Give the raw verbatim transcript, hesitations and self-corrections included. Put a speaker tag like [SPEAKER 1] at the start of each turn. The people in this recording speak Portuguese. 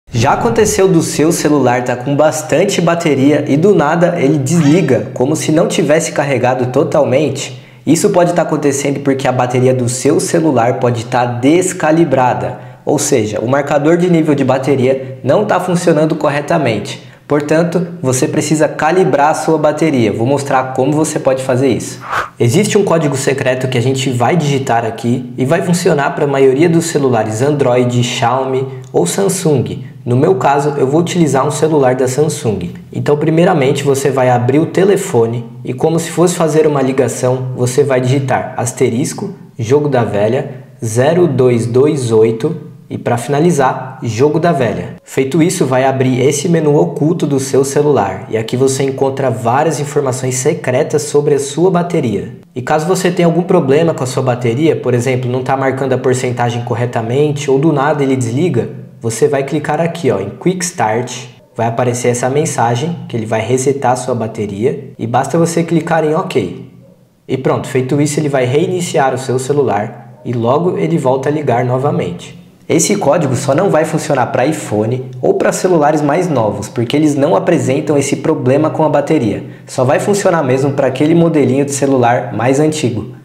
[SPEAKER 1] Já aconteceu do seu celular estar com bastante bateria e do nada ele desliga, como se não tivesse carregado totalmente? Isso pode estar acontecendo porque a bateria do seu celular pode estar descalibrada, ou seja, o marcador de nível de bateria não está funcionando corretamente. Portanto, você precisa calibrar a sua bateria. Vou mostrar como você pode fazer isso. Existe um código secreto que a gente vai digitar aqui e vai funcionar para a maioria dos celulares Android, Xiaomi ou Samsung. No meu caso, eu vou utilizar um celular da Samsung. Então, primeiramente, você vai abrir o telefone e, como se fosse fazer uma ligação, você vai digitar asterisco, jogo da velha, zero dois dois oito e, para finalizar, jogo da velha. Feito isso, vai abrir esse menu oculto do seu celular e aqui você encontra várias informações secretas sobre a sua bateria. E caso você tenha algum problema com a sua bateria, por exemplo, não está marcando a porcentagem corretamente ou do nada ele desliga, você vai clicar aqui ó, em Quick Start, vai aparecer essa mensagem que ele vai resetar a sua bateria e basta você clicar em OK. E pronto, feito isso ele vai reiniciar o seu celular e logo ele volta a ligar novamente. Esse código só não vai funcionar para iPhone ou para celulares mais novos, porque eles não apresentam esse problema com a bateria. Só vai funcionar mesmo para aquele modelinho de celular mais antigo.